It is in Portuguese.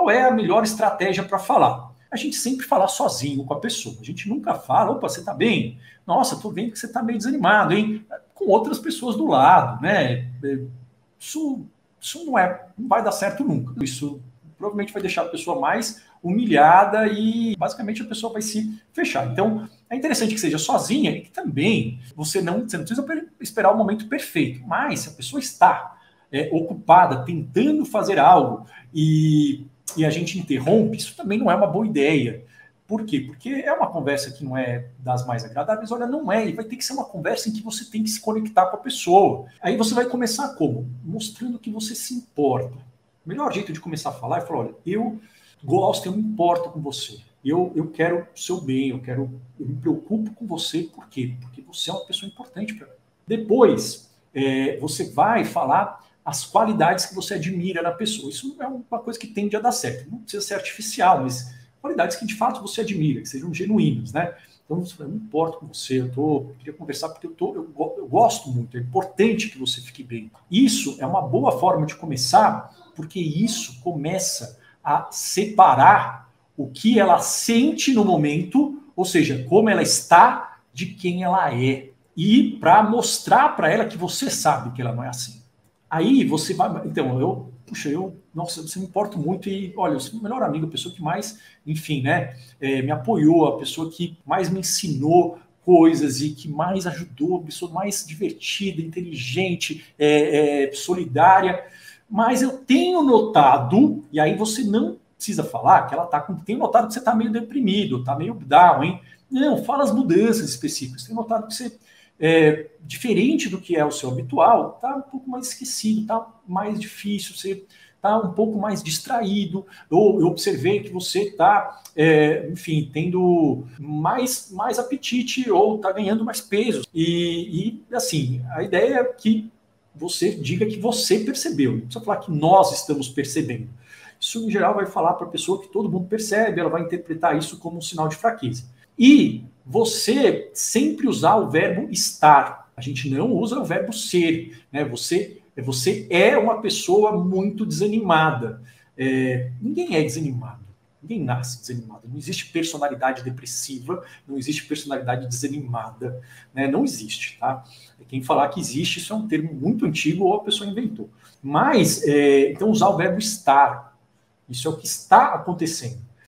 qual é a melhor estratégia para falar? A gente sempre fala sozinho com a pessoa. A gente nunca fala, opa, você está bem? Nossa, estou vendo que você está meio desanimado, hein? Com outras pessoas do lado, né? Isso não vai dar certo nunca. Isso provavelmente vai deixar a pessoa mais humilhada e basicamente a pessoa vai se fechar. Então, é interessante que seja sozinha e que também você não precisa esperar o momento perfeito. Mas se a pessoa está ocupada, tentando fazer algo e a gente interrompe, isso também não é uma boa ideia. Por quê? Porque é uma conversa que não é das mais agradáveis, olha, não é, e vai ter que ser uma conversa em que você tem que se conectar com a pessoa. Aí você vai começar como? Mostrando que você se importa. O melhor jeito de começar a falar é falar, olha, eu gosto, eu me importo com você. Eu quero o seu bem, eu me preocupo com você. Por quê? Porque você é uma pessoa importante para mim. Depois, você vai falar as qualidades que você admira na pessoa. Isso é uma coisa que tende a dar certo. Não precisa ser artificial, mas qualidades que de fato você admira, que sejam genuínas, né? Então, eu não importo com você, eu queria conversar porque eu gosto muito, é importante que você fique bem. Isso é uma boa forma de começar, porque isso começa a separar o que ela sente no momento, ou seja, como ela está, de quem ela é. E para mostrar para ela que você sabe que ela não é assim. Aí você vai... Então, nossa, você me importo muito e, olha, eu sou o melhor amigo, a pessoa que mais, enfim, né, me apoiou, a pessoa que mais me ensinou coisas e que mais ajudou, a pessoa mais divertida, inteligente, solidária. Mas eu tenho notado, e aí você não precisa falar que ela tá com... Tenho notado que você está meio deprimido, está meio down, hein? Não, fala as mudanças específicas. Tenho notado que você... diferente do que é o seu habitual, está um pouco mais esquecido, está mais difícil, você está um pouco mais distraído. Eu observei que você está, enfim, tendo mais apetite ou está ganhando mais peso. E, assim, a ideia é que você diga que você percebeu, não precisa falar que nós estamos percebendo. Isso, em geral, vai falar para a pessoa que todo mundo percebe, ela vai interpretar isso como um sinal de fraqueza. E você sempre usar o verbo estar. A gente não usa o verbo ser, né? Você é uma pessoa muito desanimada. Ninguém é desanimado. Ninguém nasce desanimado. Não existe personalidade depressiva, não existe personalidade desanimada, né? Não existe, tá? Quem falar que existe, isso é um termo muito antigo ou a pessoa inventou. Mas, então, usar o verbo estar. Isso é o que está acontecendo.